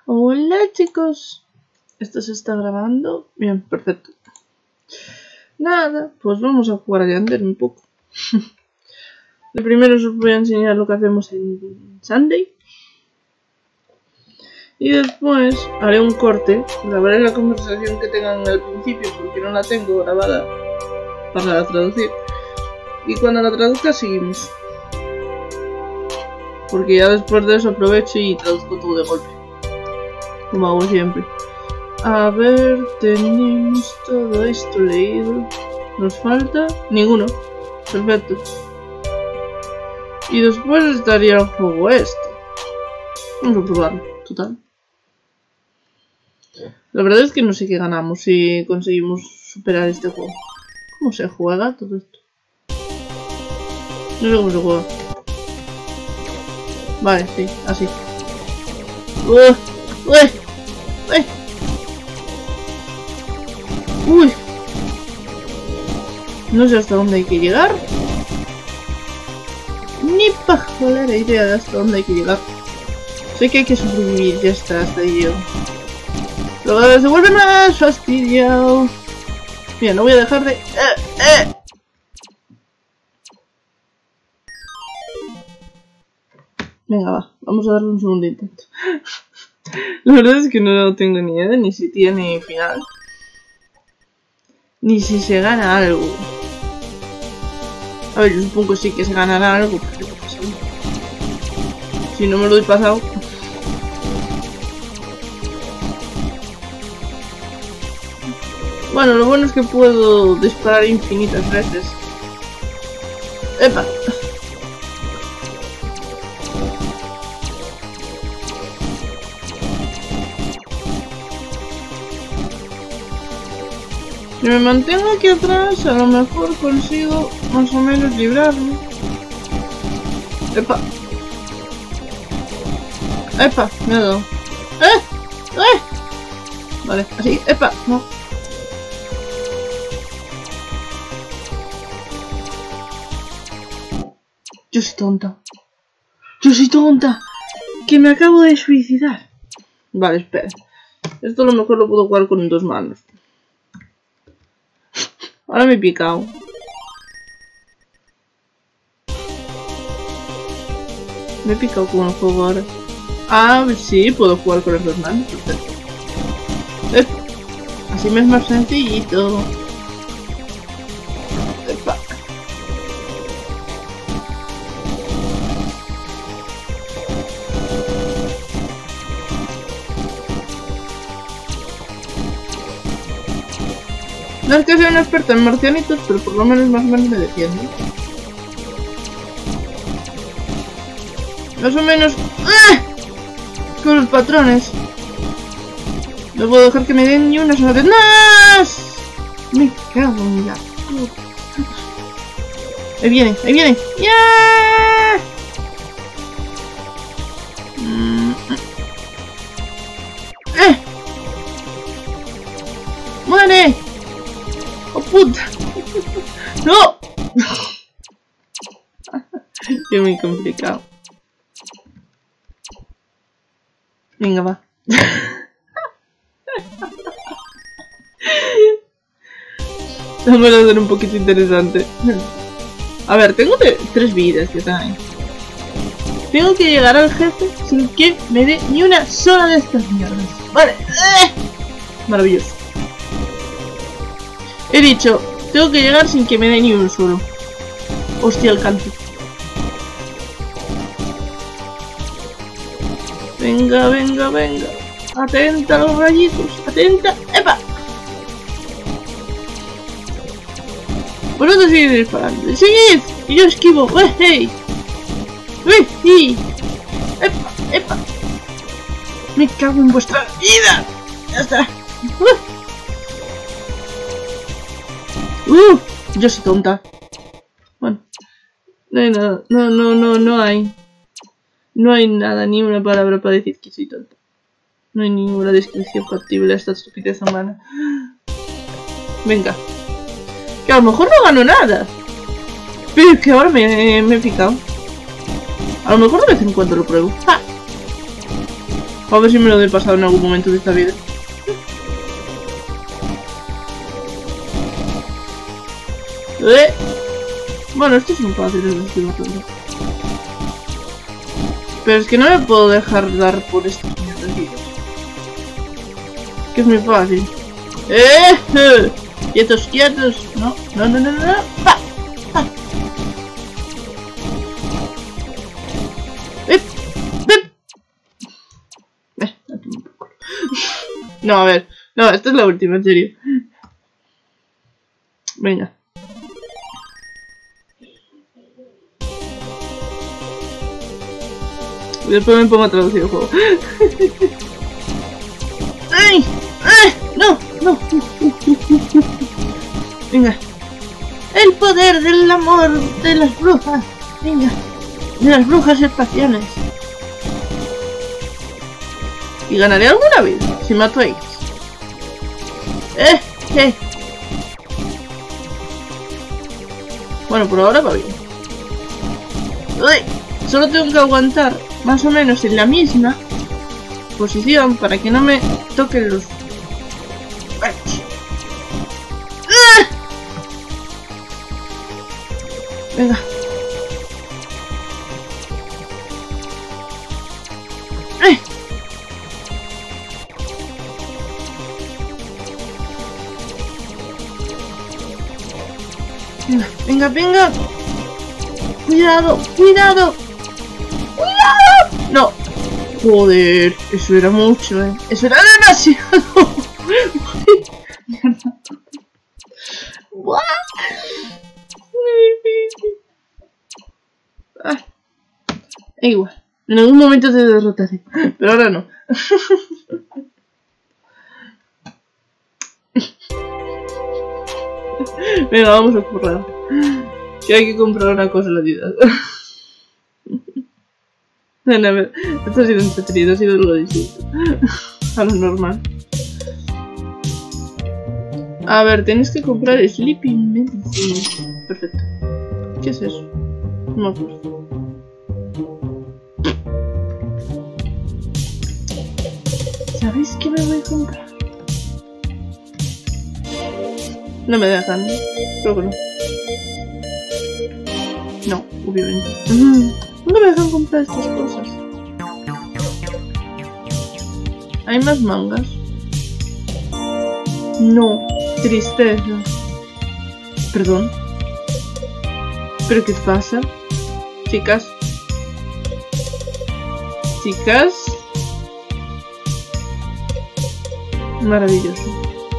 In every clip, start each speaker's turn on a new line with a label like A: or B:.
A: Hola chicos, ¿esto se está grabando? Bien, perfecto. Nada, pues vamos a jugar a Yandere un poco. De primero os voy a enseñar lo que hacemos en Sunday. Y después haré un corte, grabaré la conversación que tengan al principio porque no la tengo grabada para traducir. Y cuando la traduzca seguimos. Porque ya después de eso aprovecho y traduzco todo de golpe. Como hago siempre. A ver, tenemos todo esto leído. Nos falta ninguno. Perfecto. Y después estaría el juego este. Vamos a probarlo, total. La verdad es que no sé qué ganamos si conseguimos superar este juego. ¿Cómo se juega todo esto? No sé cómo se juega. Vale, sí, así. Uy. No sé hasta dónde hay que llegar. Ni pajolera idea de hasta dónde hay que llegar. Sé que hay que sobrevivir, ya está, hasta ahí yo. Pero cada vez se vuelve más fastidiado. Mira, no voy a dejar de... Venga, va, vamos a darle un segundo intento. La verdad es que no tengo ni idea, ni si tiene final. Ni si se gana algo. A ver, yo supongo que sí que se ganará algo, pero si no me lo doy pasado. Bueno, lo bueno es que puedo disparar infinitas veces. ¡Epa! Si me mantengo aquí atrás, a lo mejor consigo más o menos librarme. ¡Epa! ¡Epa! Me ha dado. Vale, así. ¡Epa! No. Yo soy tonta. Yo soy tonta. Que me acabo de suicidar. Vale, espera. Esto a lo mejor lo puedo jugar con dos manos. Ahora me he picado. Me he picado con el juego ahora. Ah, sí, puedo jugar con las dos manos. Así me es más sencillito. Epa. No es que sea una experta en marcianitos, pero por lo menos más o menos me defiendo. Más o menos... con los patrones. No puedo dejar que me den ni una sola vez más. Me cago en la puta. Ahí viene, ahí viene. ¡Ya! ¡Muere! ¡Oh puta! ¡No! Qué muy complicado. Venga, va. Vamos a hacer un poquito interesante. A ver, tengo 3 vidas que están ahí. Tengo que llegar al jefe sin que me dé ni una sola de estas mierdas. Vale. Maravilloso. He dicho, tengo que llegar sin que me dé ni un solo. Hostia, alcance. Venga, venga, venga. Atenta a los rayitos. Atenta. ¡Epa! Vosotros seguid disparando. ¡Seguid! Y yo esquivo. ¡Hey! ¡Hey! ¡Epa! ¡Epa! Me cago en vuestra vida. Ya está. Yo soy tonta. Bueno. No hay nada. No hay. No hay nada, ni una palabra para decir que soy tonta. No hay ninguna descripción factible a esta estupidez humana. Venga. Que a lo mejor no gano nada. Pero es que ahora me he picado. A lo mejor de vez en cuando lo pruebo. ¡Ja! A ver si me lo he pasado en algún momento de esta vida. Bueno, esto es muy fácil, pero es que no me puedo dejar dar por estos mierdas. Que es muy fácil. Quietos, quietos. No. ¡Pa! ¡Pa! No, a ver. No, esta es la última, en serio. Venga. Y después me pongo a traducir el juego. ¡Ay! ¡Ay! ¡No! ¡No! Venga. El poder del amor de las brujas. Venga. De las brujas espaciales. ¿Y ganaré alguna vez si mato a X? Bueno, por ahora va bien. ¡Uy! Solo tengo que aguantar más o menos en la misma posición para que no me toquen los... ¡Ah! Venga. Venga, venga. Cuidado, cuidado. Cuidado. No. Joder, eso era mucho, Eso era demasiado. What? Igual. En algún momento te derrotaré, pero ahora no. Venga, vamos a comprar. Que hay que comprar una cosa en la ciudad. Bueno, a ver, esto ha sido entretenido, ha sido algo distinto a lo normal. A ver, tienes que comprar Sleeping Medicine. Perfecto. ¿Qué es eso? No me acuerdo. ¿Sabéis qué me voy a comprar? No me dejan, ¿no? Creo que no. No, obviamente. No me dejan comprar estas cosas. ¿Hay más mangas? No, tristeza. Perdón. ¿Pero qué pasa? Chicas. Chicas. Maravilloso.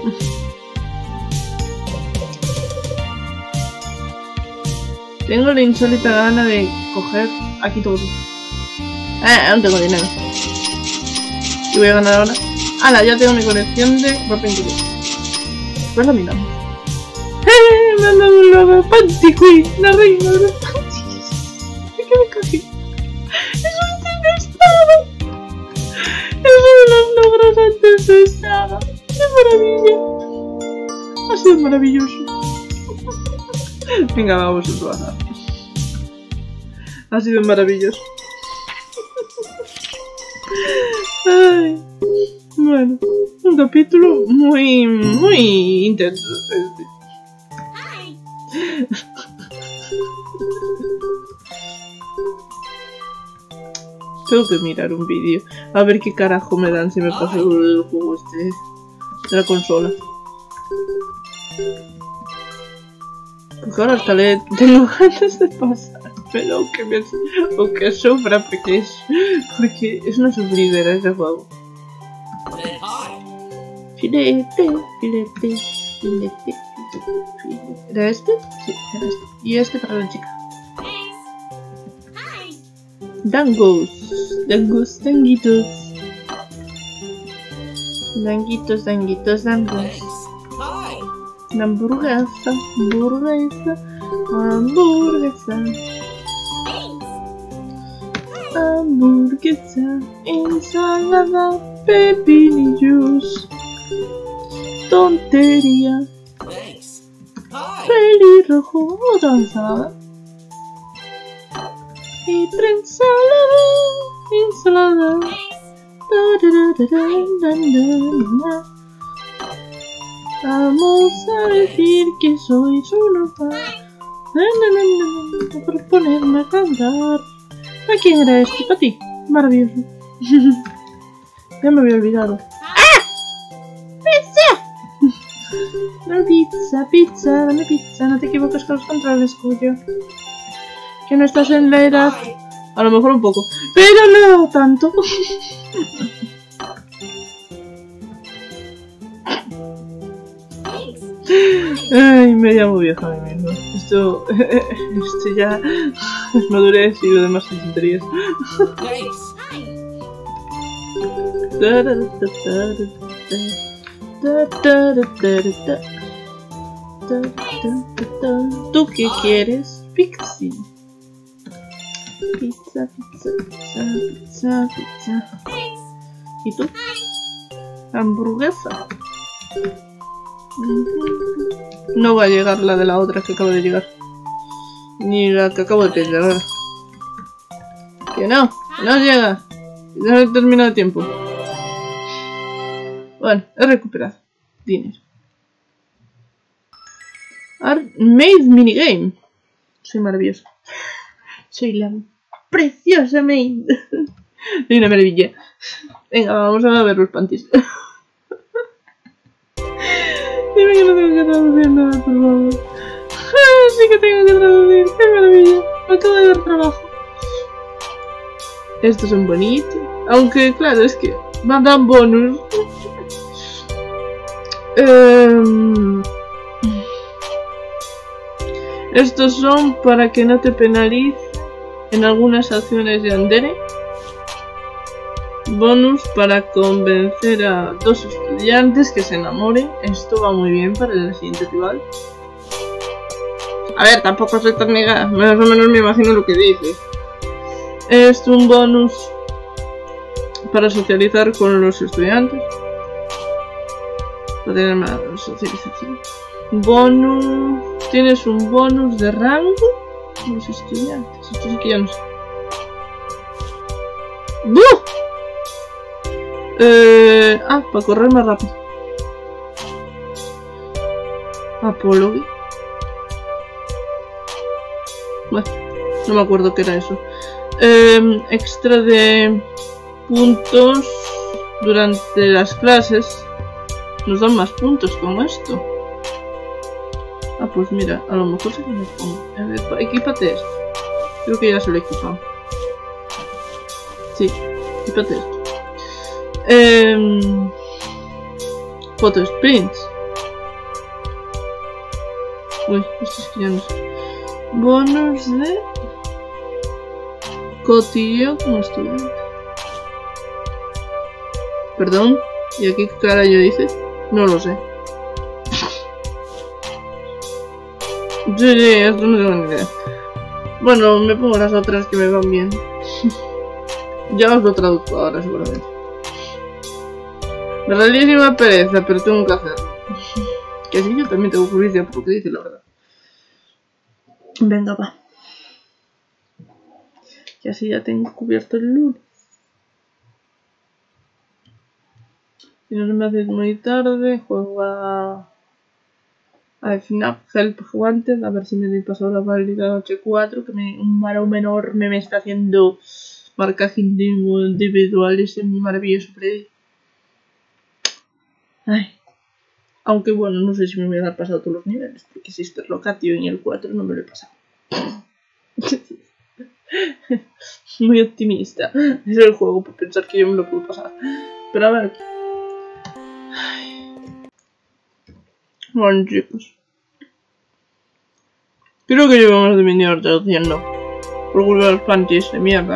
A: Tengo la insólita gana de coger aquí todo. No tengo dinero. Y voy a ganar ahora. ¡Hala! Ya tengo mi colección de ropa interior. Pues la miramos. Me han dado una Panty Queen, la reina de los panties. ¿Qué me cogí? ¡Es un detestado! ¡Es uno de los logros antes de esta! ¡Qué maravilla! Ha sido maravilloso. Venga, vamos a trabajar. Ha sido maravilloso. Ay, bueno, un capítulo muy intenso. Tengo que mirar un vídeo a ver qué carajo me dan si me paso el juego de la consola. Porque ahora hasta le tengo ganas de pasar, pero aunque sufra porque es una sufridera ese juego. Filete, filete, filete, filete. ¿Era este? Sí, era este. Y este para la chica. Dangos, dangos, danguitos. Danguitos, danguitos, dangos. Hamburguesa, hamburguesa, hamburguesa. Hamburguesa, ensalada, pepinillos. Tontería. Pelirrojo, otra ensalada. Y ensalada. Vamos a decir que sois unos por ponerme a cantar. ¿A quién era esto? Para ti. Maravilloso. Ya me había olvidado. ¡Ah! ¡Pizza! Dame pizza, pizza, dame pizza. No te equivoques con los controles, Cuyo. Que no estás en la edad. A lo mejor un poco. Pero no tanto. Ay, me llamo vieja de mismo. Esto ya es madurez y lo demás son tonterías. ¿Tú qué quieres? Pixie. Pizza, pizza, pizza, pizza, pizza. ¿Y tú? Hamburguesa. No va a llegar la de la otra que acaba de llegar. Ni la que acabo de llegar. Que no llega. Ya he terminado el tiempo. Bueno, he recuperado dinero. Maid minigame. Soy maravillosa. Soy la preciosa Maid. Soy una maravilla. Venga, vamos a ver los panties. Dime que no tengo que traducir nada, por favor. Sí que tengo que traducir. ¡Qué maravilla! Me acabo de dar trabajo. Estos son bonitos. Aunque, claro, es que mandan bonus. Estos son para que no te penalice en algunas acciones de Andere. Bonus para convencer a 2 estudiantes que se enamoren. Esto va muy bien para el siguiente rival. A ver, tampoco soy tan mega. Más o menos me imagino lo que dice. Es un bonus para socializar con los estudiantes. Para tener más socialización. Bonus. Tienes un bonus de rango con los estudiantes. Esto sí que ya no sé. ¡Buh! Para correr más rápido. Apology. Bueno, no me acuerdo qué era eso. Extra de puntos durante las clases. Nos dan más puntos con esto. Pues mira, a lo mejor sí que me pongo. A ver, equípate esto. Creo que ya se lo he equipado. Sí, equípate esto. Photo sprints. Uy, esto es que ya no sé. Bonus de cotilleo como estudiante. Perdón, ¿y aquí qué cara yo hice? No lo sé. Sí, esto no tengo ni idea. Bueno, me pongo las otras que me van bien. Ya os lo traduzco ahora seguramente. Me realísima pereza, pero tengo que hacerlo. Que sí, yo también tengo curiosidad por lo que dice, la verdad. Venga, va. Y así ya tengo cubierto el lunes. Si no se me hace muy tarde, juego a FNAF Help Wanted, a ver si me doy pasado la validad noche 4, que un varón enorme me está haciendo marcaje individuales en mi maravilloso predio. Ay. Aunque bueno, no sé si me voy a dar pasado todos los niveles, porque si esto es locatio en el 4 no me lo he pasado. Muy optimista. Es el juego por pensar que yo me lo puedo pasar. Pero a ver. Bueno, chicos. Creo que llevo más de 20 horas traduciendo. Por culpa de los panties de mierda.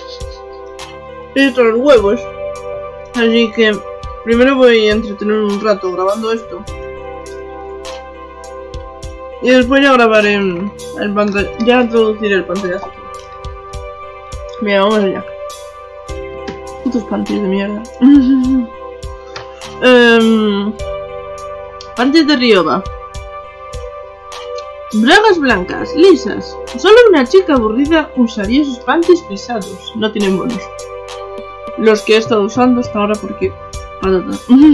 A: Y estos los huevos. Así que primero voy a entretener un rato grabando esto. Y después ya grabaré el pantalla. Ya traduciré el pantallazo. Mira, vamos allá. Putos panties de mierda. Panties de Ryoba. Bragas blancas, lisas. Solo una chica aburrida usaría esos panties pisados. No tienen bonus. los que he estado usando hasta ahora porque... patata.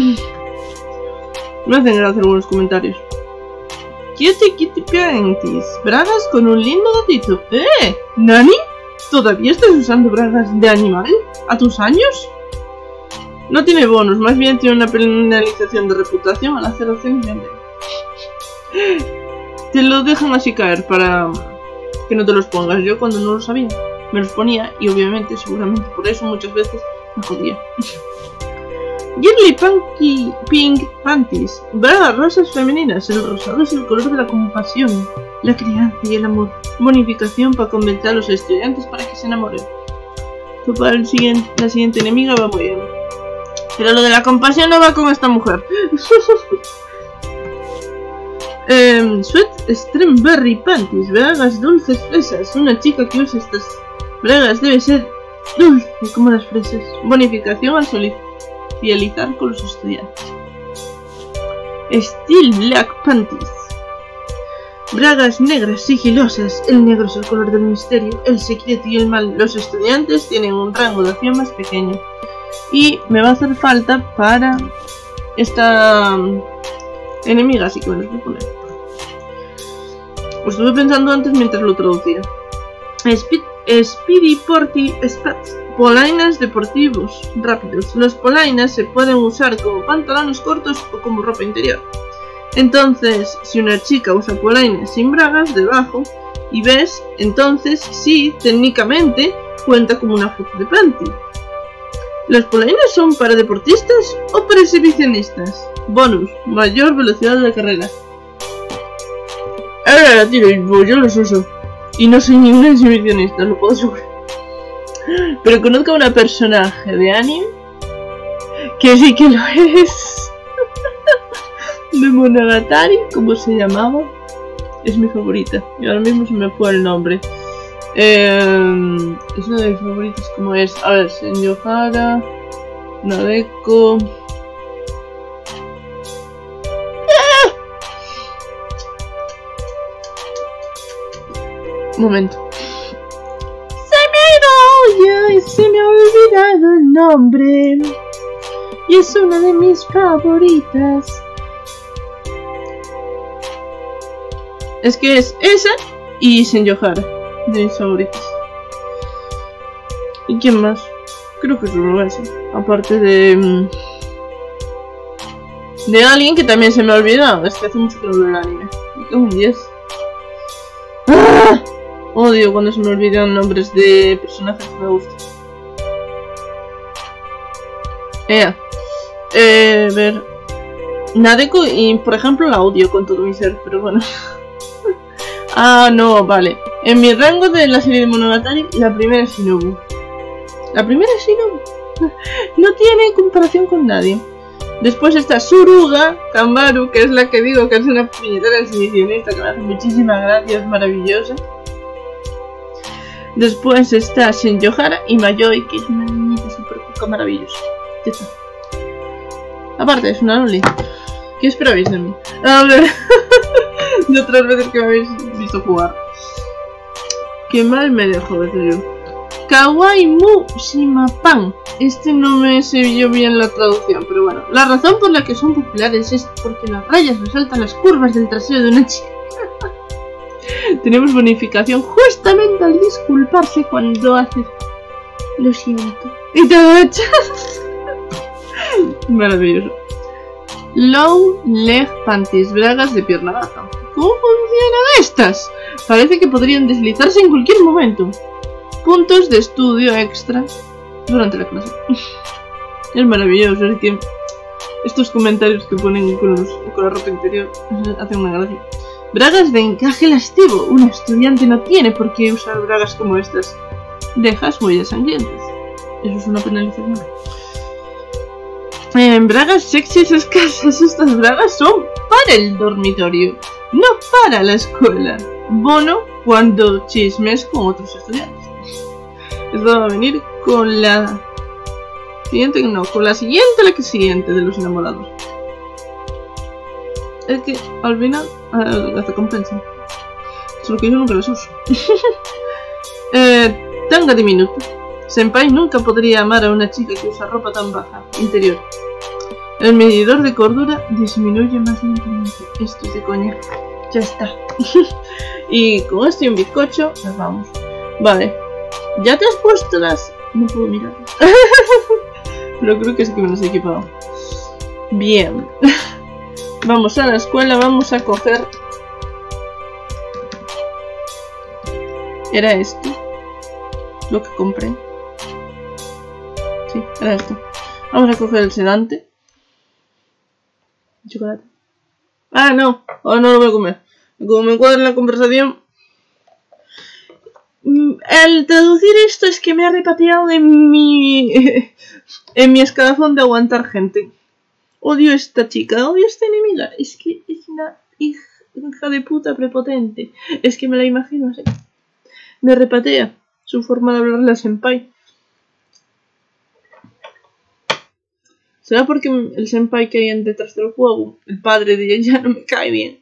A: Me hacen gracia algunos comentarios. Kitty Panties. Bragas con un lindo gatito. ¿Nani? ¿Todavía estás usando bragas de animal? ¿A tus años? No tiene bonus, más bien tiene una penalización de reputación al hacer acciones de... Te lo dejan así caer para que no te los pongas. Yo cuando no lo sabía me los ponía y obviamente, seguramente por eso muchas veces me jodía. Girly Pink Panties. Bragas rosas femeninas. El rosado es el color de la compasión, la crianza y el amor. Bonificación para convencer a los estudiantes para que se enamoren. Para la siguiente enemiga va muy bien. Pero lo de la compasión no va con esta mujer. Sweet Strawberry Panties. Bragas dulces fresas. Una chica que usa estas bragas debe ser dulce como las fresas. Bonificación al socializar con los estudiantes. Steel Black Panties. Bragas negras sigilosas. El negro es el color del misterio, el secreto y el mal. Los estudiantes tienen un rango de acción más pequeño. Y me va a hacer falta para esta enemiga, así que me los voy a poner. Lo estuve pensando antes mientras lo traducía. Speedy Porty Spats. Polainas deportivos rápidos. Los polainas se pueden usar como pantalones cortos o como ropa interior. Entonces, si una chica usa polainas sin bragas debajo y ves, entonces sí, técnicamente cuenta como una foto de panty. ¿Los polainas son para deportistas o para exhibicionistas? Bonus, mayor velocidad de la carrera. Ahora tiro, yo los uso. Y no soy ningún exhibicionista, lo puedo asegurar. Pero conozco a una personaje de anime que sí que lo es. De Monogatari, ¿cómo se llamaba? Es mi favorita. Y ahora mismo se me fue el nombre. Es una de mis favoritas, como es. A ver, Senjohara, Nadeko. Un momento. Se me ha olvidado el nombre. Y es una de mis favoritas. Es que es esa y Senjohara, de mis favoritas. ¿Y quién más? Creo que solo esa. Aparte de alguien que también se me ha olvidado. Es que hace mucho que no veo el anime. Me cago en 10. ¡Ah! Odio cuando se me olvidan nombres de personajes que me gustan. Ver. Nadeko y por ejemplo la odio con todo mi ser, pero bueno. Ah, no, vale. En mi rango de la serie de Monogatari, la primera es Shinobu. La primera es Shinobu. No tiene comparación con nadie. Después está Suruga Kanbaru, que es la que digo que es una puñetera exhibicionista que me hace muchísimas gracias, es maravillosa. Después está Senjohara y Mayoi, que es una niñita super cuca maravillosa. Ya está. Aparte, es una loli. ¿Qué esperabais de mí? A ver, de otras veces que me habéis visto jugar. Qué mal me dejo de hacer yo. Kawaii Mu Shimapan. Este no me sé yo bien la traducción, pero bueno. La razón por la que son populares es porque las rayas resaltan las curvas del trasero de una chica. Tenemos bonificación justamente al disculparse cuando haces lo siento y te agachas. Maravilloso. Low Leg Panties, bragas de pierna baja. ¿Cómo funcionan estas? Parece que podrían deslizarse en cualquier momento. Puntos de estudio extra durante la clase. Es maravilloso, es que estos comentarios que ponen con la ropa interior hacen una gracia. Bragas de encaje elastivo. Un estudiante no tiene por qué usar bragas como estas. Dejas huellas sangrientas. Eso es una penalización. Bragas sexys escasas. Estas bragas son para el dormitorio, no para la escuela. Bono cuando chismes con otros estudiantes. Esto va a venir con la siguiente, no, con la siguiente, la que siguiente de los enamorados. Es que al final hasta compensan. Solo que yo nunca las uso. Tanga diminuto. Senpai nunca podría amar a una chica que usa ropa tan baja. Interior. El medidor de cordura disminuye más lentamente. Esto es de coña. Ya está. Y con esto y un bizcocho, nos vamos. Vale. ¿Ya te has puesto las...? No puedo mirar. Pero creo que sí que me las he equipado. Bien. Vamos a la escuela, vamos a coger... ¿Era esto? Lo que compré. Sí, era esto. Vamos a coger el sedante. Chocolate. Ah, no. Ahora no lo voy a comer. Como me encuadra en la conversación... El traducir esto es que me ha repateado en mi... en mi escalafón de aguantar gente. Odio a esta chica, odio a esta enemiga. Es que es una hija de puta prepotente. Es que me la imagino así. Me repatea su forma de hablarle a Senpai. ¿Será porque el Senpai que hay detrás del juego, el padre de ella, no me cae bien?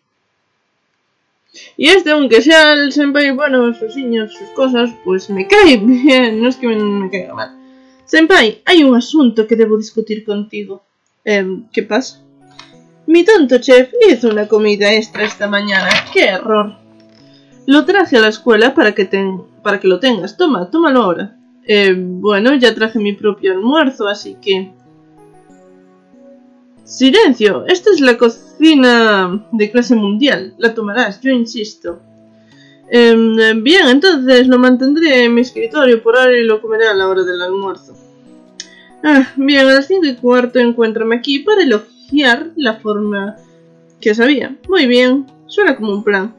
A: Y aunque sea el Senpai, bueno, sus niños, sus cosas, pues me cae bien. No es que me caiga mal. Senpai, hay un asunto que debo discutir contigo. ¿Qué pasa? Mi tonto chef hizo una comida extra esta mañana. ¡Qué error! Lo traje a la escuela para que lo tengas. Tómalo ahora. Bueno, ya traje mi propio almuerzo, así que... ¡Silencio! Esta es la cocina de clase mundial. La tomarás, yo insisto. Bien, entonces lo mantendré en mi escritorio por ahora y lo comeré a la hora del almuerzo. Bien, a las 5:15 encuéntrame aquí para elogiar la forma que sabía. Muy bien, suena como un plan.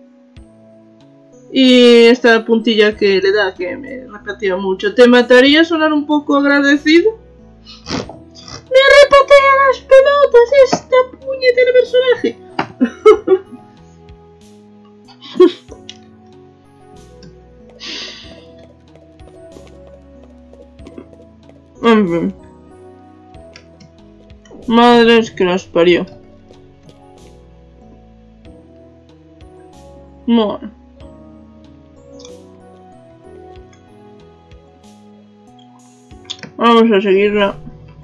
A: Y esta puntilla que le da, que me repatea mucho. ¿Te mataría sonar un poco agradecido? ¡Me repatea las pelotas esta puñetera personaje! En fin. Madres que las parió. Bueno. Vamos a seguirla.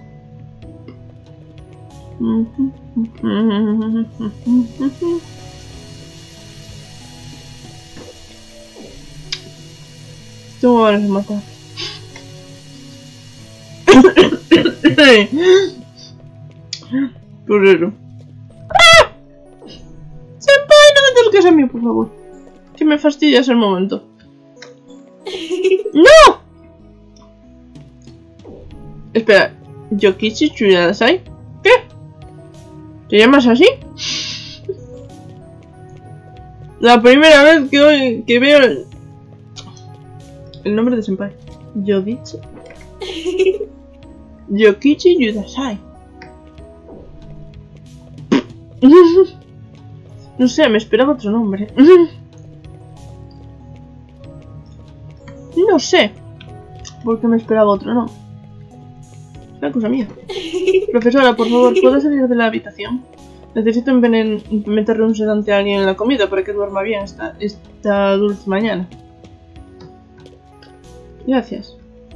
A: Tengo ganas de matar. Por eso. ¡Ah! Senpai, no me toques a mí, por favor. Que me fastidias el momento. ¡No! Espera, Yokichi Chuyadasai. ¿Qué? ¿Te llamas así? La primera vez que veo el nombre de Senpai. Yokichi Yudasai. No sé, me esperaba otro nombre. No sé por qué me esperaba otro nombre. Es una cosa mía. Profesora, por favor, ¿puedo salir de la habitación? Necesito meterle un sedante a alguien en la comida para que duerma bien esta dulce mañana. Gracias.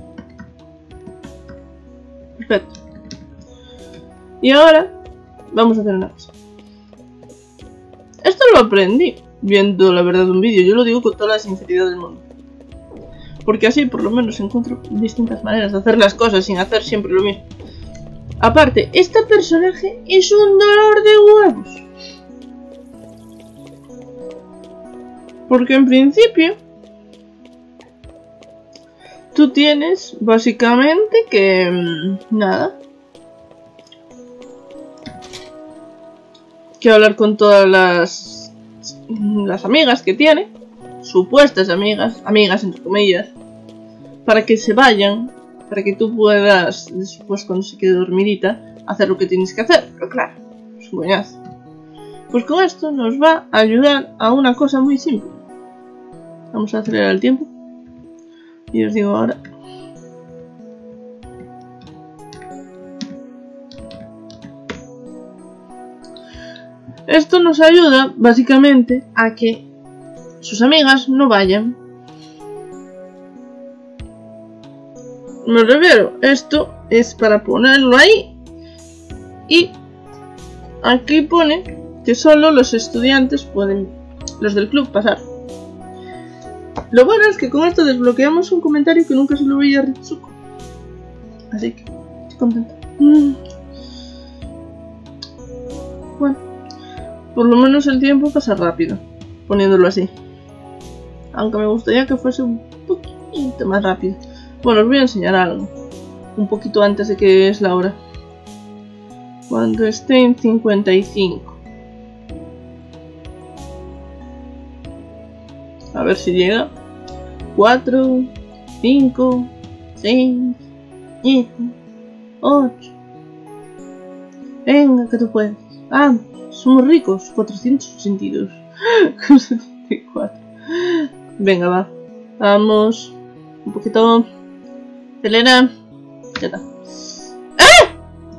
A: Perfecto. Y ahora vamos a hacer una cosa. Esto lo aprendí viendo la verdad de un vídeo. Yo lo digo con toda la sinceridad del mundo. Porque así por lo menos encuentro distintas maneras de hacer las cosas sin hacer siempre lo mismo. Aparte, este personaje es un dolor de huevos. Porque en principio tú tienes básicamente que... nada. Que hablar con todas las amigas que tiene. Supuestas amigas entre comillas. Para que se vayan. Para que tú puedas, después cuando se quede dormidita, hacer lo que tienes que hacer. Pero claro, es un coñazo. Pues con esto nos va a ayudar a una cosa muy simple. Vamos a acelerar el tiempo. Y os digo ahora. Esto nos ayuda básicamente a que sus amigas no vayan. Me refiero, esto es para ponerlo ahí. Y aquí pone que solo los estudiantes pueden, los del club, pasar. Lo bueno es que con esto desbloqueamos un comentario que nunca se lo veía a Ritsuko. Así que estoy contenta. Bueno, por lo menos el tiempo pasa rápido, poniéndolo así. Aunque me gustaría que fuese un poquito más rápido. Bueno, os voy a enseñar algo. Un poquito antes de que es la hora. Cuando esté en 55. A ver si llega. 4, 5, 6, 7, 8. Venga, que tú puedes. Ah, somos ricos. 482. 74. Venga, va. Vamos. Un poquito. Acelera. Ya está. ¡Ah!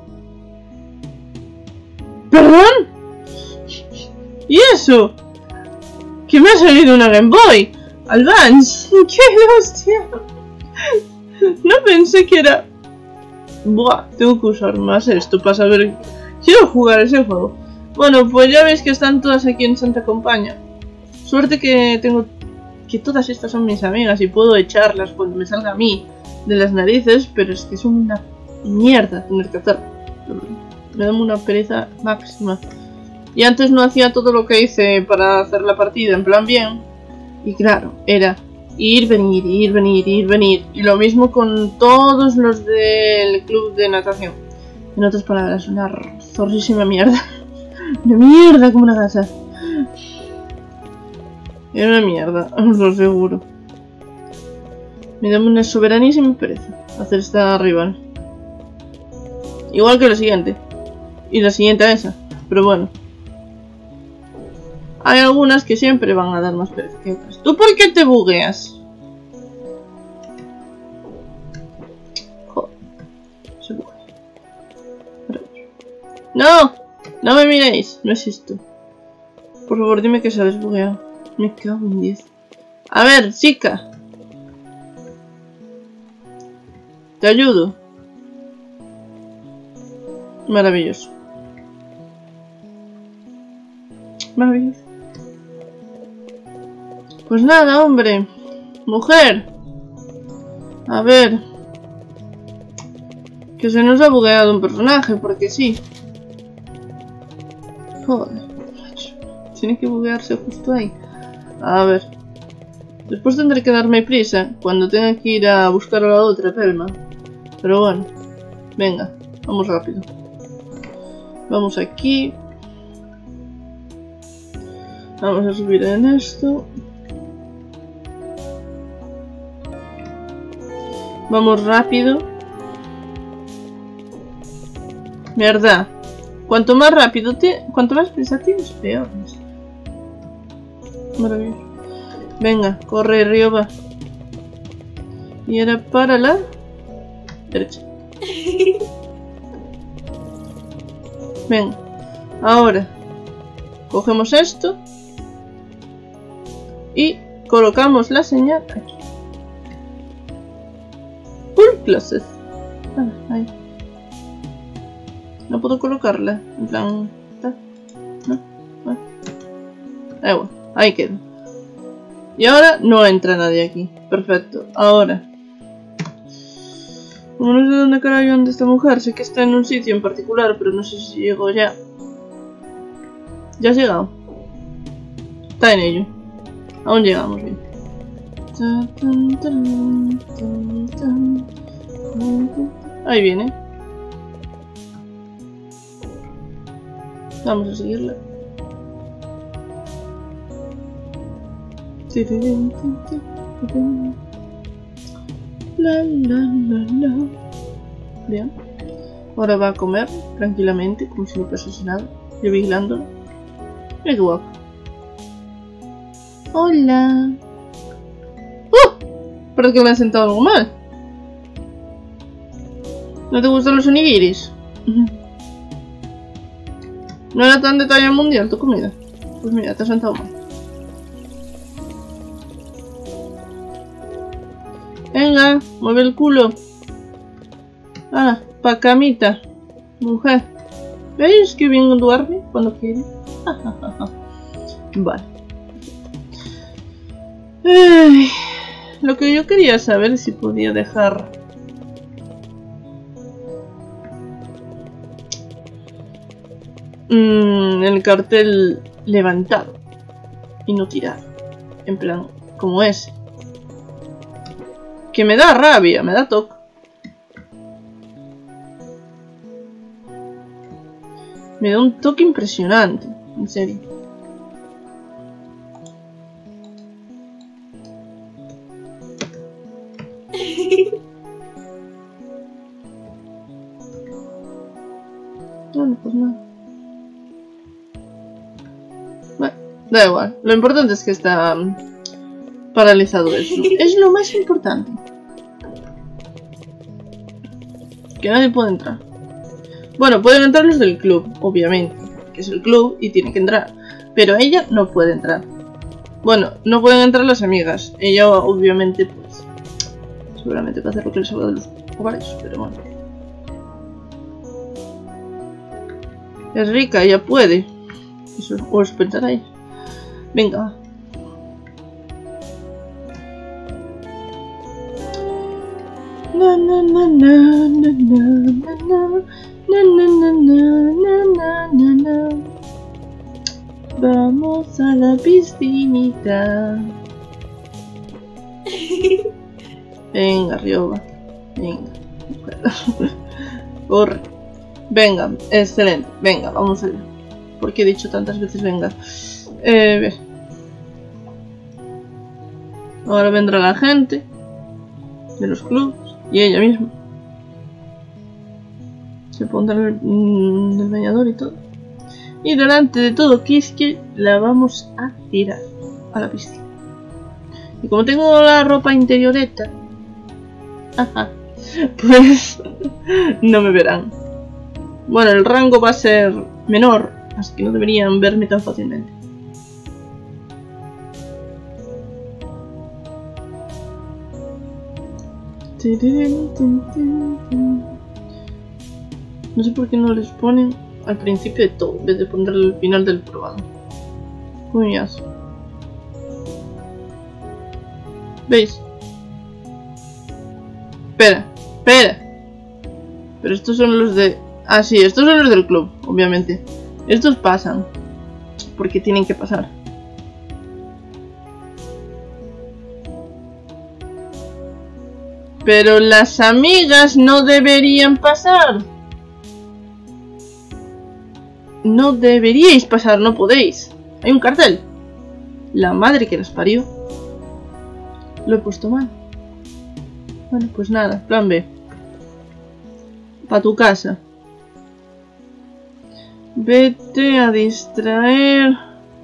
A: ¿Perdón? ¿Y eso? ¿Qué me ha salido una Game Boy? Advance. ¡Qué hostia! No pensé que era... Buah, tengo que usar más esto para saber... Quiero jugar ese juego. Bueno, pues ya veis que están todas aquí en Santa Compaña. Suerte que tengo... Que todas estas son mis amigas y puedo echarlas cuando me salga a mí de las narices, pero es que es una mierda tener que hacerlo. Me da una pereza máxima. Y antes no hacía todo lo que hice para hacer la partida en plan bien. Y claro, era ir, venir, ir, venir, ir, venir. Y lo mismo con todos los del club de natación. En otras palabras, una zorrísima mierda. Una mierda como una casa. Era una mierda, os lo aseguro. Me da una soberanísima pereza hacer esta rival. Igual que la siguiente. Y la siguiente a esa. Pero bueno. Hay algunas que siempre van a dar más pereza que otras. ¿Tú por qué te bugueas? Joder. Se buguea. ¡No! No me miréis. No es esto. Por favor, dime que se ha desbugueado. Me cago en 10. A ver, chica. Te ayudo. Maravilloso. Maravilloso. Pues nada, hombre. Mujer. A ver. Que se nos ha bugueado un personaje, porque sí. Joder. Tiene que buguearse justo ahí. A ver. Después tendré que darme prisa cuando tenga que ir a buscar a la otra Velma. Pero bueno. Venga, vamos rápido. Vamos aquí. Vamos a subir en esto. Vamos rápido. Mierda. Cuanto más rápido cuanto más prisa tienes, peor. Maravilloso. Venga, corre, Río, va. Y era para la derecha. Venga. Ahora cogemos esto y colocamos la señal aquí. Full closet. Ahí. No puedo colocarla. En plan. No. Bueno, ahí queda. Y ahora no entra nadie aquí. Perfecto. Ahora. Como no sé dónde carajo anda esta mujer, sé que está en un sitio en particular, pero no sé si llegó ya. Ya has llegado. Está en ello. Aún llegamos bien. Ahí viene. Vamos a seguirla. Bien. Ahora va a comer tranquilamente, como si no pasase nada. Yo vigilándolo. Mira qué guapo. Hola. Parece que me han sentado algo mal. ¿No te gustan los onigiris? ¿No era tan de talla mundial tu comida? Pues mira, te has sentado mal. Venga, mueve el culo. Ah, pa' camita. Mujer. ¿Veis que bien duerme cuando quiere? Vale. Ay, lo que yo quería saber es si podía dejar... el cartel levantado y no tirado. En plan, como ese. Que me da rabia, me da toque. Me da un toque impresionante, en serio. Bueno, pues nada. Bueno, da igual. Lo importante es que está paralizado eso. Es lo más importante. Que nadie puede entrar. Bueno, pueden entrar los del club, obviamente. Que es el club y tiene que entrar. Pero ella no puede entrar. Bueno, no pueden entrar las amigas. Ella, obviamente, pues... seguramente va a hacer lo que le salga de los hogares, pero bueno. Es rica, ella puede. Eso os pensará ella. Venga. Na na na na na na na. Na, na, na, na, na, na, na. Vamos a la piscinita. Venga, Ryoba. Venga. Corre. Venga, excelente. Venga, vamos allá. Porque he dicho tantas veces venga. Ve. Ahora vendrá la gente de los clubes y ella misma. Se pondrá el bañador y todo. Y delante de todo Kiske la vamos a tirar a la piscina. Y como tengo la ropa interioreta, pues no me verán. Bueno, el rango va a ser menor, así que no deberían verme tan fácilmente. No sé por qué no les ponen al principio de todo, en vez de ponerle al final del probado. Coñazo. ¿Veis? Espera, espera. Pero estos son los de... ah, sí, estos son los del club, obviamente. Estos pasan. Porque tienen que pasar. Pero las amigas no deberían pasar. No deberíais pasar, no podéis. Hay un cartel. La madre que las parió. Lo he puesto mal. Bueno, pues nada, plan B. Pa' tu casa. Vete a distraer.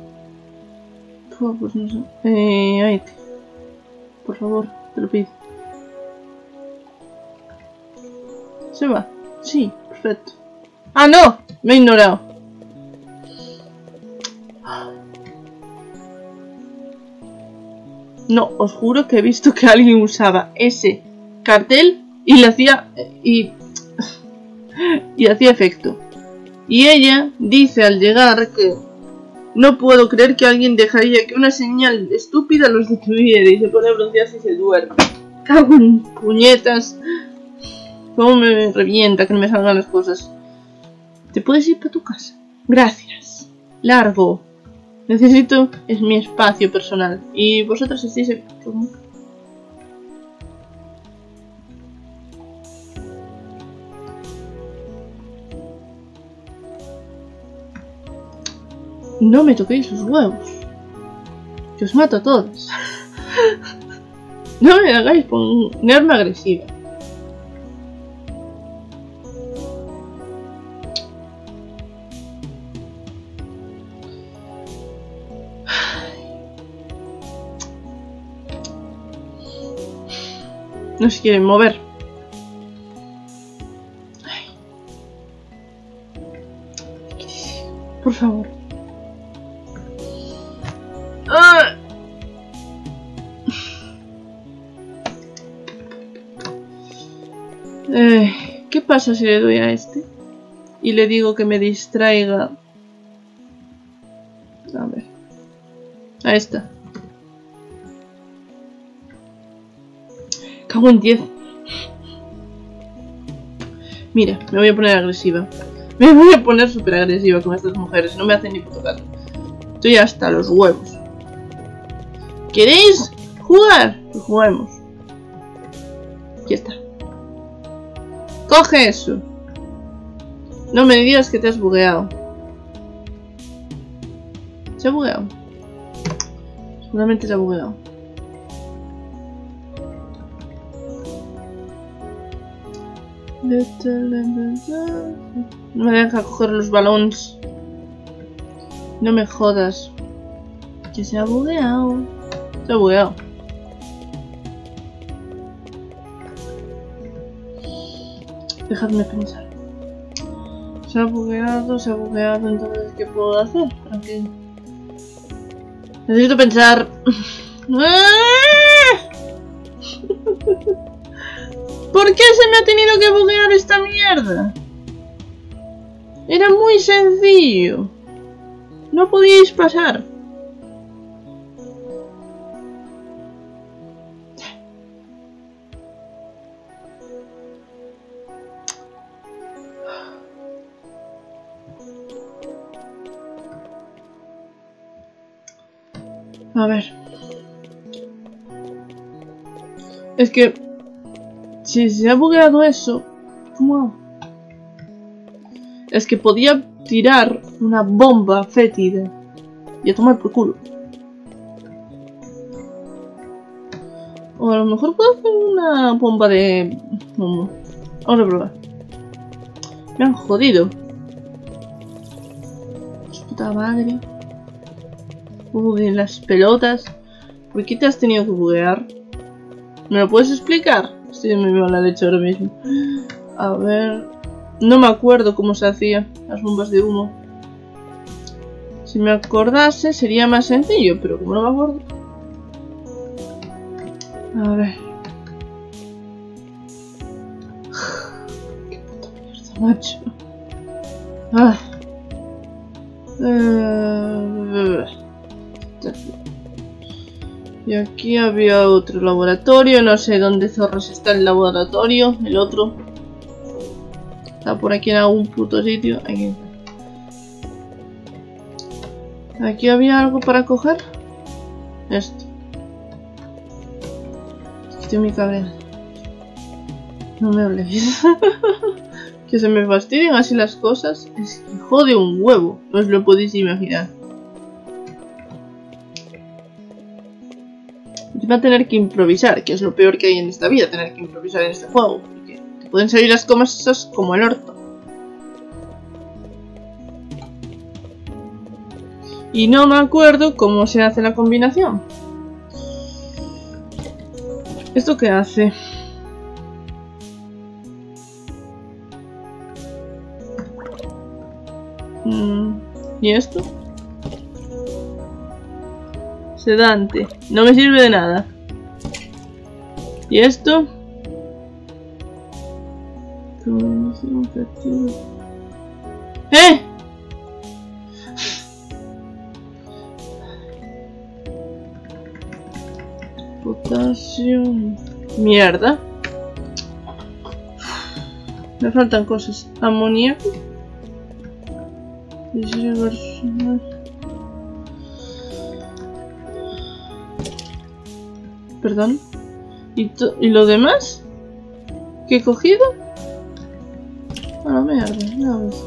A: Pues no sé. Ahí. Por favor, te lo pido. ¿Se va? Sí, perfecto. ¡Ah, no! Me he ignorado. No, os juro que he visto que alguien usaba ese cartel y le hacía... y hacía efecto. Y ella dice al llegar que no puedo creer que alguien dejaría que una señal estúpida los detuviera, y se pone a broncearse y se duerme. Cago en puñetas. Cómo me revienta que no me salgan las cosas. ¿Te puedes ir para tu casa? Gracias. Largo. Necesito... es mi espacio personal. Y vosotras estáis... No me toquéis los huevos. Que os mato a todos. No me hagáis ponerme agresiva. No se quieren mover. Ay. Por favor. ¡Ah! ¿Qué pasa si le doy a este? Y le digo que me distraiga. A ver. A esta. Cago en 10. Mira, me voy a poner agresiva. Me voy a poner súper agresiva con estas mujeres. No me hacen ni puto caso. Estoy hasta los huevos. ¿Queréis jugar? Pues juguemos. Aquí está. Coge eso. No me digas que te has bugueado. ¿Se ha bugueado? Seguramente se ha bugueado. No me deja coger los balones. No me jodas. Que se ha bugueado. Se ha bugueado. Dejadme pensar. Se ha bugueado, entonces ¿qué puedo hacer? Okay. Necesito pensar. ¿Por qué se me ha tenido que buguear esta mierda? Era muy sencillo. No podíais pasar. A ver. Es que si se ha bugueado eso, ¿cómo hago? Es que podía tirar una bomba fétida y a tomar por culo. O a lo mejor puedo hacer una bomba de humo. Vamos a probar. Me han jodido. Su puta madre. Uy, las pelotas. ¿Por qué te has tenido que buguear? ¿Me lo puedes explicar? Estoy muy mala leche ahora mismo. A ver... No me acuerdo cómo se hacía las bombas de humo. Si me acordase sería más sencillo, pero como no me acuerdo... A ver... Qué puta mierda, macho. Ah. Y aquí había otro laboratorio. No sé dónde zorros está el laboratorio. El otro está por aquí en algún puto sitio. Aquí había algo para coger. Esto. Estoy muy cabreada. No me hables. Que se me fastidien así las cosas. Es que jode un huevo. No os lo podéis imaginar. Va a tener que improvisar, que es lo peor que hay en esta vida, tener que improvisar en este juego, porque te pueden salir las cosas como el orto. Y no me acuerdo cómo se hace la combinación. ¿Esto qué hace? ¿Y esto? Sedante. No me sirve de nada. ¿Y esto? ¡Eh! Potasio. Mierda. Me faltan cosas. Amoníaco. Perdón. ¿Y lo demás? ¿Qué he cogido? A la mierda, ya ves.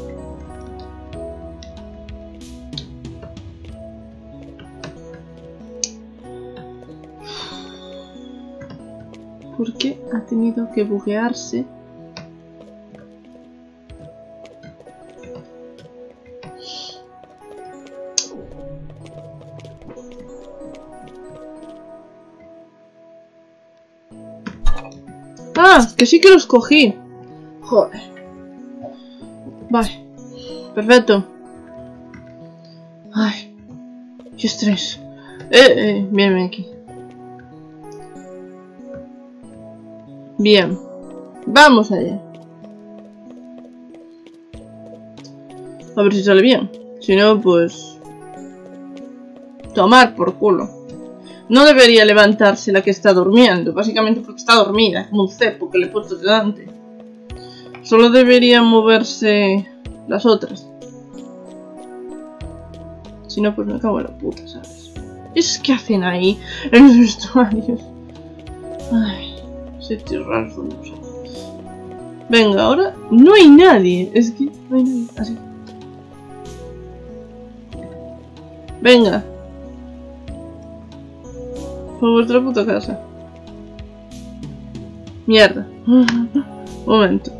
A: ¿Por qué ha tenido que buguearse? ¡Ah! Que sí que los cogí. Joder. Vale. Perfecto. Ay. Qué estrés. Mírame aquí. Bien. Vamos allá. A ver si sale bien. Si no, pues... tomar por culo. No debería levantarse la que está durmiendo. Básicamente porque está dormida. Es como un cepo que le he puesto delante. Solo deberían moverse las otras. Si no, pues me cago en la puta, ¿sabes? Es que hacen ahí en los vestuarios. Ay, sitios raros donde no sé. Venga, ahora no hay nadie. Es que no hay nadie. Así. Venga. Por vuestra puta casa. Mierda. Momento.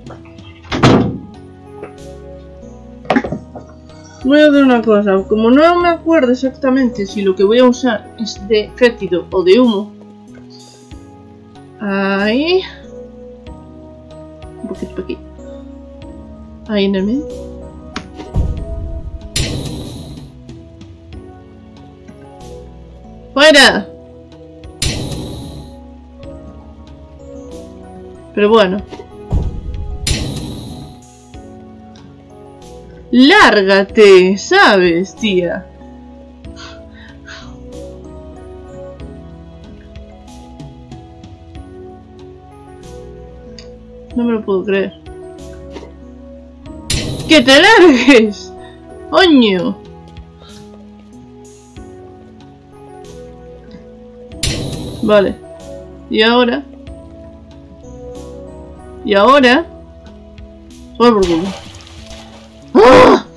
A: Voy a hacer una cosa. Como no me acuerdo exactamente si lo que voy a usar es de fétido o de humo. Ahí. Un poquito aquí. Ahí en el medio. ¡Fuera! Pero bueno. ¡Lárgate! ¿Sabes, tía? No me lo puedo creer. ¡Que te largues! ¡Coño! Vale. ¿Y ahora? ¿Y ahora? Voy por culo. ¡Ah!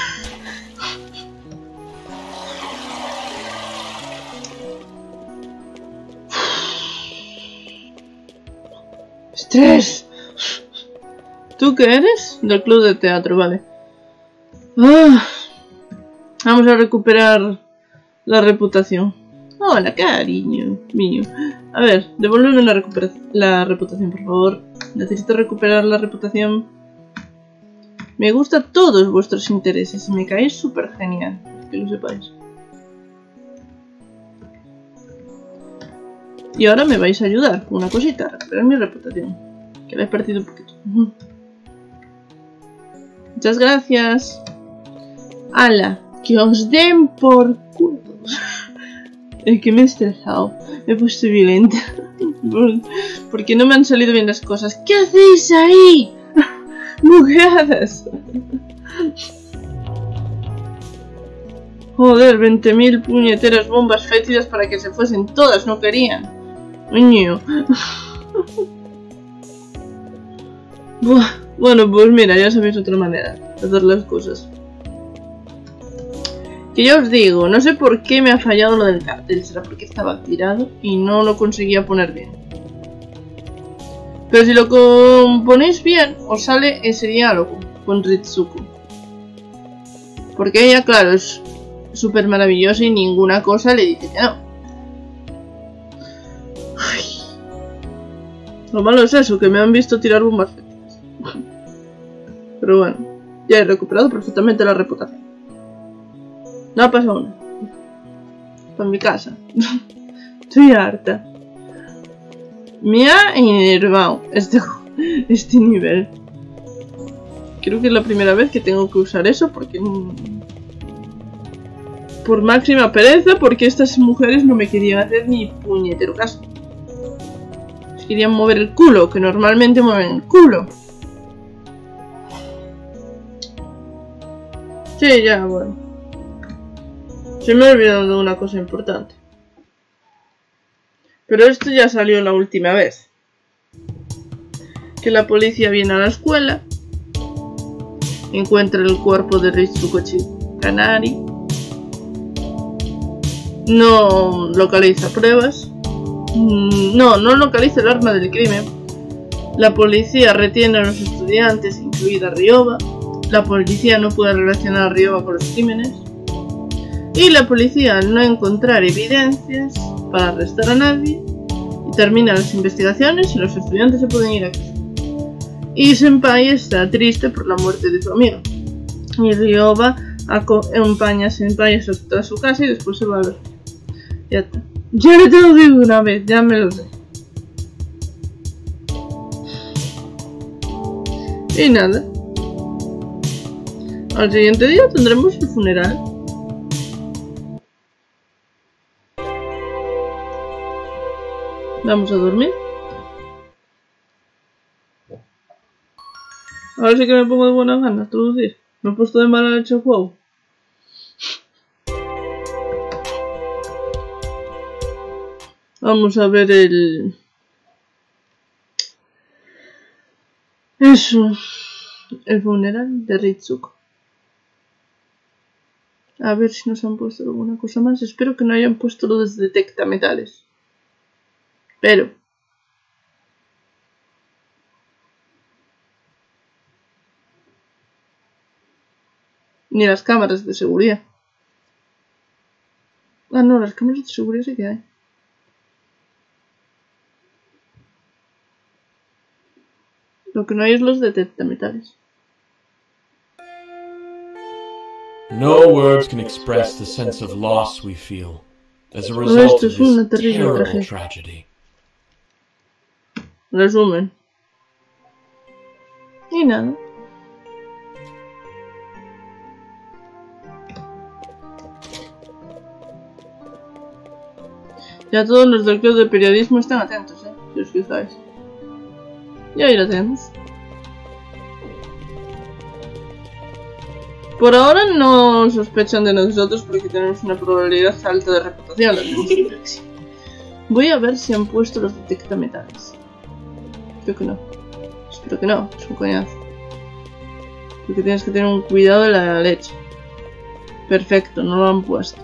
A: ¡Estrés! ¿Tú qué eres? Del club de teatro, vale. Ah, vamos a recuperar la reputación. Hola, cariño mío. A ver, devuélveme la reputación, por favor. Necesito recuperar la reputación. Me gustan todos vuestros intereses y me caéis súper genial, que lo sepáis. Y ahora me vais a ayudar con una cosita, a recuperar mi reputación, que la he perdido un poquito. Muchas gracias. ¡Hala! ¡Que os den por culo! Es que me he estresado, me he puesto violenta. Porque no me han salido bien las cosas. ¿Qué hacéis ahí? ¡Bugueadas! Joder, 20.000 puñeteras bombas fétidas para que se fuesen todas, no querían. Coño. Bueno, pues mira, ya sabéis otra manera de hacer las cosas. Que ya os digo, no sé por qué me ha fallado lo del cartel. Será porque estaba tirado y no lo conseguía poner bien. Pero si lo componéis bien, os sale ese diálogo con Ritsuko. Porque ella, claro, es súper maravillosa y ninguna cosa le dice que no. Ay. Lo malo es eso, que me han visto tirar bombas fétidas. Pero bueno, ya he recuperado perfectamente la reputación. No ha pasado nada. Para mi casa. Estoy harta. Me ha enervado este nivel. Creo que es la primera vez que tengo que usar eso porque... por máxima pereza, porque estas mujeres no me querían hacer ni puñetero caso. Se querían mover el culo, que normalmente mueven el culo. Sí, ya, bueno. Se me ha olvidado de una cosa importante. Pero esto ya salió la última vez. Que la policía viene a la escuela, encuentra el cuerpo de Ritsuko Kanari, no localiza pruebas, no localiza el arma del crimen. La policía retiene a los estudiantes, incluida Ryoba. La policía no puede relacionar a Ryoba con los crímenes. Y la policía, al no encontrar evidencias para arrestar a nadie, termina las investigaciones y los estudiantes se pueden ir a casa. Y Senpai está triste por la muerte de su amigo. Y Ryoba acompaña a Senpai hasta su casa y después se va a ver. Ya está. Ya lo tengo que ir una vez, ya me lo sé. Y nada. Al siguiente día tendremos el funeral. Vamos a dormir. Ahora sí que me pongo de buena gana, todo los días. Me he puesto de mala leche el juego. Vamos a ver el... Eso. El funeral de Ritsuko. A ver si nos han puesto alguna cosa más. Espero que no hayan puesto lo de detecta metales. Pero... Ni las cámaras de seguridad. Ah, no, las cámaras de seguridad sí que hay. Lo que no hay es los detectametales.
B: No words can express the sense of loss we feel as a result of this terrible tragedy.
A: Resumen. Y nada. Ya todos los del club de periodismo están atentos, si os fijáis. Y ahí lo tenemos. Por ahora no sospechan de nosotros porque tenemos una probabilidad alta de reputación. Voy a ver si han puesto los detectametales. Creo que no. Espero que no, es un coñazo. Porque tienes que tener un cuidado de la leche. Perfecto, no lo han puesto.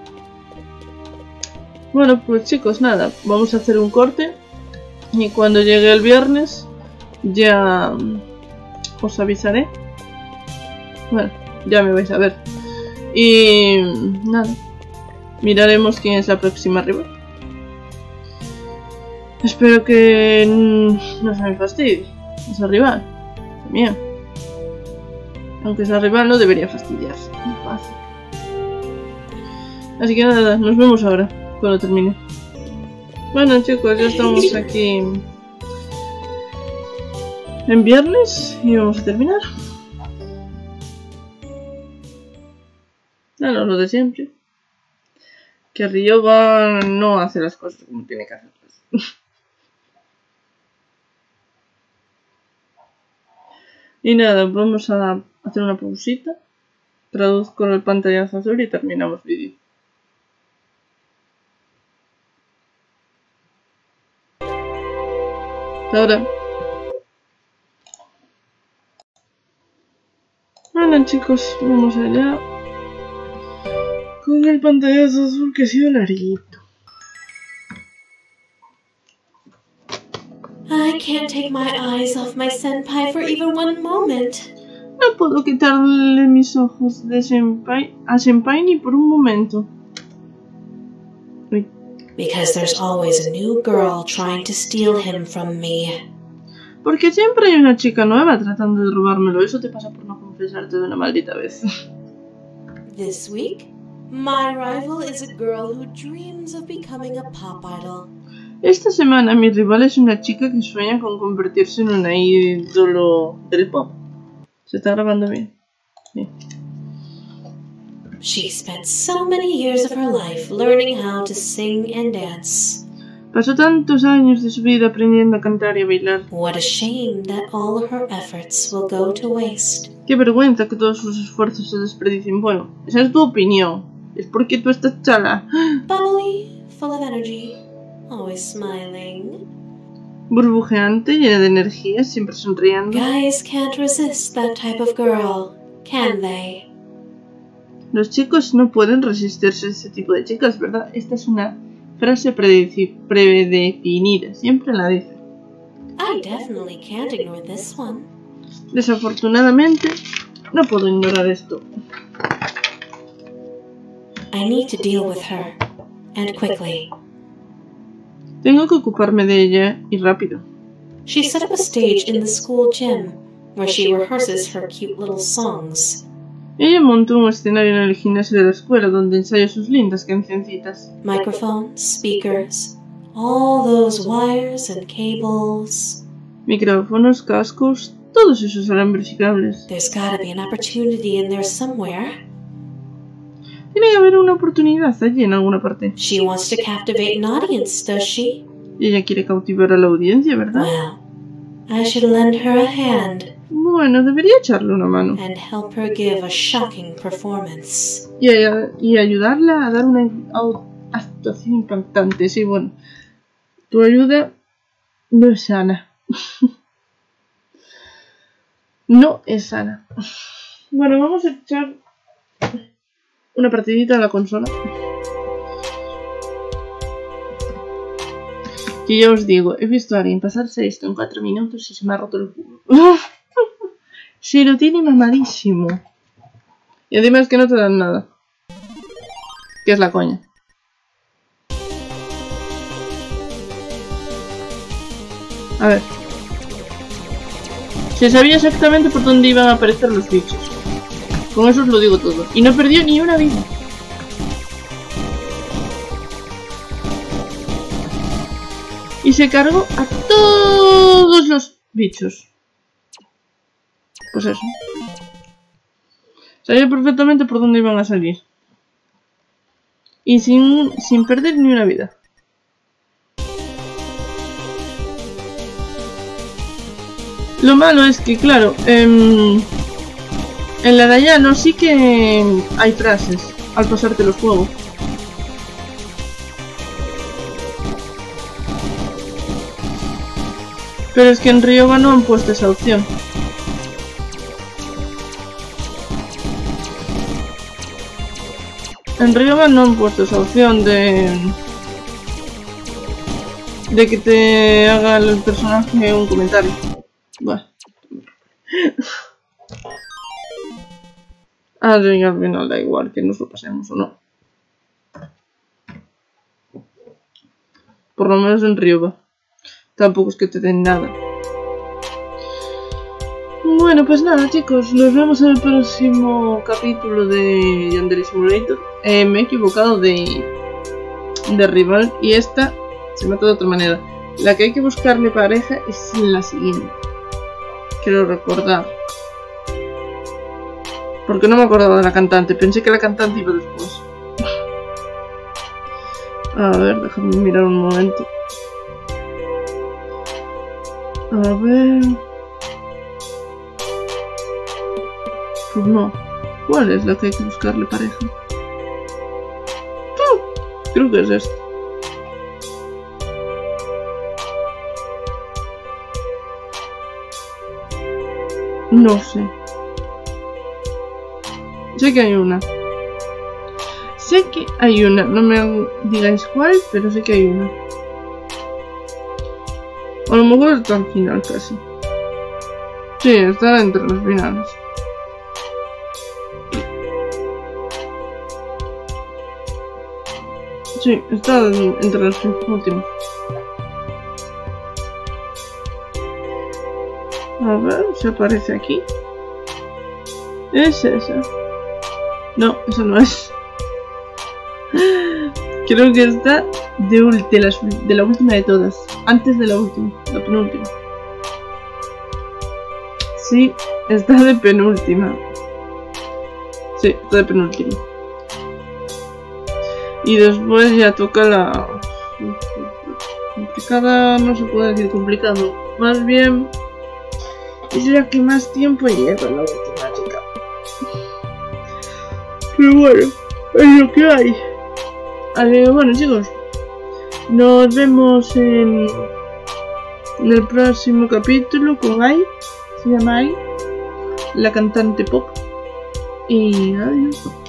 A: Bueno, pues chicos, nada, vamos a hacer un corte y cuando llegue el viernes ya os avisaré. Bueno, ya me vais a ver. Y nada, miraremos quién es la próxima rival. Espero que no se me fastidie esa rival. También. Aunque esa rival no debería fastidiarse. Muy fácil. Así que nada, nos vemos ahora. Cuando termine. Bueno chicos, ya estamos aquí en viernes y vamos a terminar. Claro, lo de siempre. Que Ryoga no hace las cosas como tiene que hacerlas. Y nada, vamos a hacer una pausita. Traduzco el pantallazo azul y terminamos vídeo. Ahora. Bueno chicos, vamos allá con el pantallazo azul que ha sido larguito.
C: I can't take my eyes off my senpai for even one moment.
A: No puedo quitarle mis ojos de a senpai ni por un momento. Uy.
C: Because there's always a new girl trying to steal him from me.
A: Porque siempre hay una chica nueva tratando de robármelo. Eso te pasa por no confesarte de una maldita vez.
C: This week, my rival is a girl who dreams of becoming a pop idol.
A: Esta semana mi rival es una chica que sueña con convertirse en una ídolo del pop. Se está grabando bien. Sí.
C: She spent so many years of her life learning how to sing and dance.
A: Pasó tantos años de su vida aprendiendo a cantar y a bailar.
C: What a shame that all her efforts will go to waste.
A: Qué vergüenza que todos sus esfuerzos se desperdicien. Bueno, esa es tu opinión. Es porque tú estás chala.
C: Bubbly, full of energy, always smiling.
A: Burbujeante, llena de energía, siempre sonriendo.
C: Guys can't resist that type of girl, can they?
A: Los chicos no pueden resistirse a ese tipo de chicas, ¿verdad? Esta es una frase predefinida, siempre la dice.
C: I definitely can't ignore this one.
A: Desafortunadamente, no puedo ignorar esto.
C: I need to deal with her, and quickly.
A: Tengo que ocuparme de ella y rápido.
C: She set up a stage in the school gym, where she rehearses her cute little songs.
A: Ella montó un escenario en el gimnasio de la escuela donde ensaya sus lindas cancioncitas.
C: Microphones, speakers, all those wires and cables.
A: Micrófonos, cascos, Todos esos eran verificables.
C: There's gotta be an opportunity in there somewhere.
A: Tiene que haber una oportunidad allí en alguna parte.
C: She wants to captivate an audience, does she?
A: Y ella quiere cautivar a la audiencia, ¿verdad?
C: Well, I should lend her a hand.
A: Bueno, debería echarle una mano.
C: And help her give a shocking performance.
A: Y ayudarla a dar una actuación impactante. Sí, bueno. Tu ayuda no es sana. No es sana. Bueno, vamos a echar una partidita a la consola. Que ya os digo, he visto a alguien pasarse esto en 4 minutos y se me ha roto el culo. Se lo tiene mamadísimo. Y encima es que no te dan nada. Que es la coña. A ver. Se sabía exactamente por dónde iban a aparecer los bichos. Con eso os lo digo todo. Y no perdió ni una vida. Y se cargó a todos los bichos. Pues eso. Sabía perfectamente por dónde iban a salir. Y sin perder ni una vida. Lo malo es que, claro, en la de allá no sí que hay frases al pasarte los juegos. Pero es que en Ryoga no han puesto esa opción. En Ryoga no han puesto esa opción de que te haga el personaje un comentario. Bueno. Así que al final da igual que nos lo pasemos o no. Por lo menos en Ryoga. Tampoco es que te den nada. Bueno, pues nada, chicos. Nos vemos en el próximo capítulo de Yandere Simulator. Me he equivocado de rival. Y esta se mata de otra manera. La que hay que buscarle pareja es la siguiente. Quiero recordar. Porque no me acordaba de la cantante. Pensé que la cantante iba después. A ver, déjame mirar un momento. A ver... Pues no. ¿Cuál es la que hay que buscarle pareja? Creo que es esta. No sé. Sé que hay una. Sé que hay una. No me digáis cuál, pero sé que hay una. A lo mejor está al final casi. Sí, está entre los finales. Sí, está entre los últimos. A ver, si aparece aquí. Es esa. No, esa no es. Creo que está de la última de todas. Antes de la última, la penúltima. Sí, está de penúltima. Sí, está de penúltima. Y después ya toca la... complicada, no se puede decir complicado. Más bien... es la que más tiempo lleva la última chica. Pero bueno, es lo que hay. Bueno, chicos, nos vemos en el próximo capítulo con Ai. Se llama Ai, la cantante pop. Y adiós.